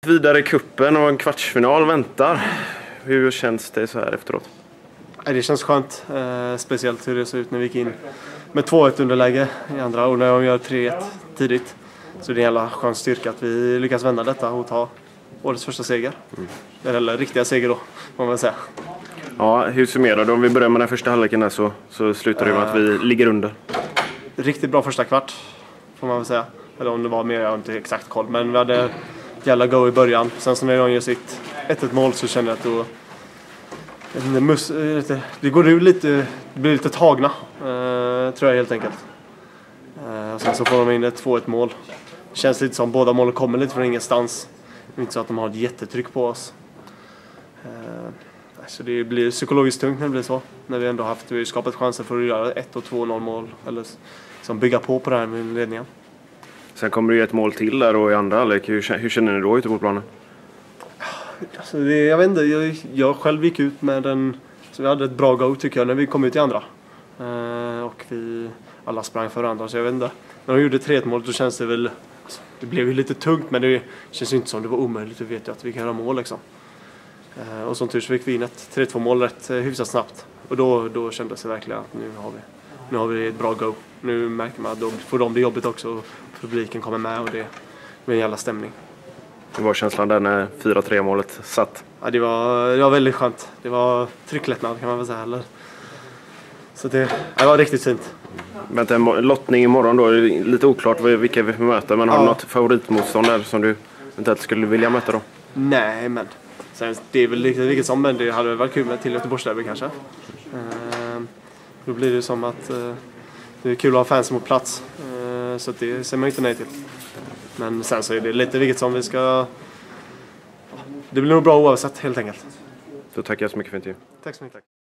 Vidare i kuppen och en kvartsfinal väntar. Hur känns det så här efteråt? Det känns skönt, speciellt hur det ser ut när vi gick in med 2-1 underläge i andra och när de gör 3-1 tidigt. Så det är en jävla skön styrka att vi lyckas vända detta och ta årets första seger. Eller riktiga seger då, får man väl säga. Ja, hur summerar du? Om vi börjar med den första halvleken här så slutar det med att vi ligger under. Riktigt bra första kvart, får man väl säga. Eller om det var mer, jag har inte exakt koll. Men vi hade jävla go i början. Sen så när de gör sitt 1-1 mål så känner jag att det går ur lite, det blir lite tagna, tror jag helt enkelt. Och sen så får de in ett 2-1 mål. Det känns lite som båda målen kommer lite från ingenstans. Det är inte så att de har ett jättetryck på oss. Så det blir psykologiskt tungt när det blir så. När vi ändå vi har skapat chanser för att göra 1 och 2-0 mål. Eller liksom bygga på det här med ledningen. Sen kommer det ju ett mål till där och i andra halvlek. Hur känner ni då ute på planen? Alltså jag vet inte, jag själv gick ut med så vi hade ett bra go tycker jag när vi kom ut i andra. Och vi alla sprang för andra, så jag vet inte. När de gjorde 3-1 mål så känns det väl, alltså, det blev ju lite tungt, men det känns inte som det var omöjligt. Vi vet ju att vi kan göra mål liksom. Och som tur så fick vi in ett 3-2 mål rätt hyfsat snabbt. Och då kändes det verkligen att nu har vi ett bra go. Nu märker man att då får de det jobbet också och publiken kommer med och det blir en jävla stämning. Hur var känslan där när 4-3 målet satt? Ja, det var väldigt skönt. Det var trycklättnad kan man väl säga. Eller? Så det var riktigt fint. Men en lottning imorgon då, är det lite oklart vilka vi får möta. Men har du något favoritmotstånd där som du eventuellt skulle vilja möta då? Nej, men sen, det är väl lite vilket som, men det hade varit kul med till Göteborgsderby kanske. Då blir det som att det är kul att ha fans på plats. Så det ser man inte nej till. Men sen så är det lite vilket som vi ska... Det blir nog bra oavsett helt enkelt. Då tackar jag så mycket för intervjun. Tack så mycket.